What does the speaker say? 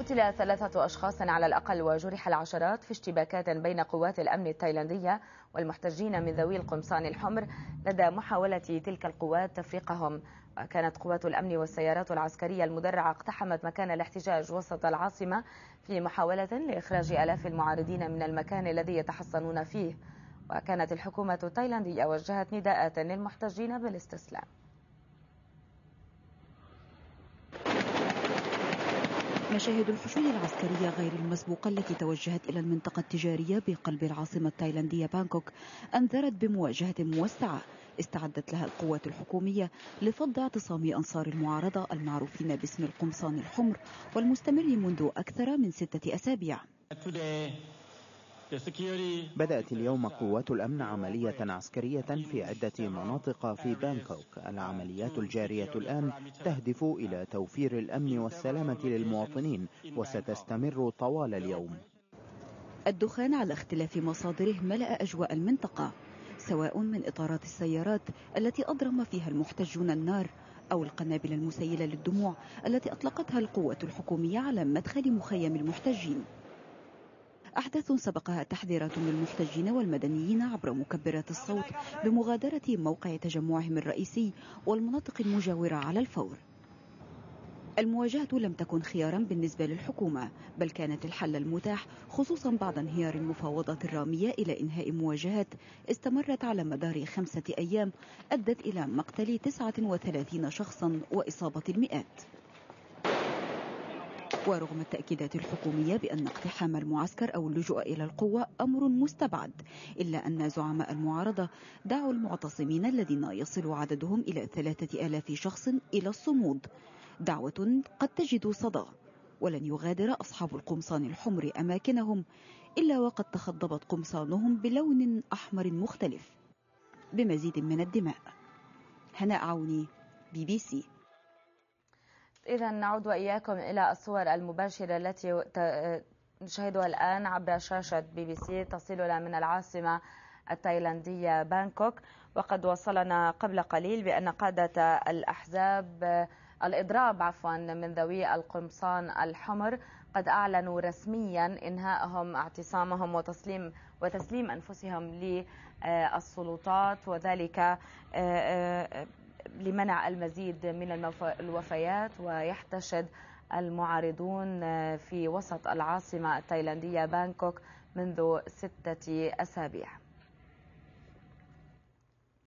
قتل 3 أشخاص على الأقل وجرح العشرات في اشتباكات بين قوات الأمن التايلاندية والمحتجين من ذوي القمصان الحمر لدى محاولة تلك القوات تفريقهم. وكانت قوات الأمن والسيارات العسكرية المدرعة اقتحمت مكان الاحتجاج وسط العاصمة في محاولة لإخراج آلاف المعارضين من المكان الذي يتحصنون فيه. وكانت الحكومة التايلاندية وجهت نداءات للمحتجين بالاستسلام. مشاهد الحشود العسكرية غير المسبوقة التي توجهت إلى المنطقة التجارية بقلب العاصمة التايلاندية بانكوك أنذرت بمواجهة موسعة استعدت لها القوات الحكومية لفض اعتصام أنصار المعارضة المعروفين باسم القمصان الحمر والمستمر منذ أكثر من 6 أسابيع. بدأت اليوم قوات الأمن عملية عسكرية في عدة مناطق في بانكوك. العمليات الجارية الآن تهدف إلى توفير الأمن والسلامة للمواطنين وستستمر طوال اليوم. الدخان على اختلاف مصادره ملأ أجواء المنطقة، سواء من إطارات السيارات التي أضرم فيها المحتجون النار أو القنابل المسيلة للدموع التي أطلقتها القوات الحكومية على مدخل مخيم المحتجين. أحداث سبقها تحذيرات للمحتجين والمدنيين عبر مكبرات الصوت بمغادرة موقع تجمعهم الرئيسي والمناطق المجاورة على الفور. المواجهة لم تكن خيارا بالنسبة للحكومة، بل كانت الحل المتاح، خصوصا بعد انهيار المفاوضات الرامية إلى إنهاء مواجهات استمرت على مدار 5 أيام أدت إلى مقتل 39 شخصا وإصابة المئات. ورغم التأكيدات الحكومية بأن اقتحام المعسكر أو اللجوء إلى القوة أمر مستبعد، إلا أن زعماء المعارضة دعوا المعتصمين الذين يصل عددهم إلى 3000 شخص إلى الصمود، دعوة قد تجد صدى. ولن يغادر أصحاب القمصان الحمر أماكنهم إلا وقد تخضبت قمصانهم بلون أحمر مختلف بمزيد من الدماء. هناء عوني، BBC. إذا نعود وإياكم إلى الصور المباشرة التي نشاهدها الآن عبر شاشة BBC تصلنا من العاصمة التايلاندية بانكوك. وقد وصلنا قبل قليل بأن قادة الأحزاب الإضراب من ذوي القمصان الحمر قد أعلنوا رسميا إنهائهم اعتصامهم وتسليم أنفسهم للسلطات، وذلك لمنع المزيد من الوفيات. ويحتشد المعارضون في وسط العاصمة التايلاندية بانكوك منذ 6 أسابيع.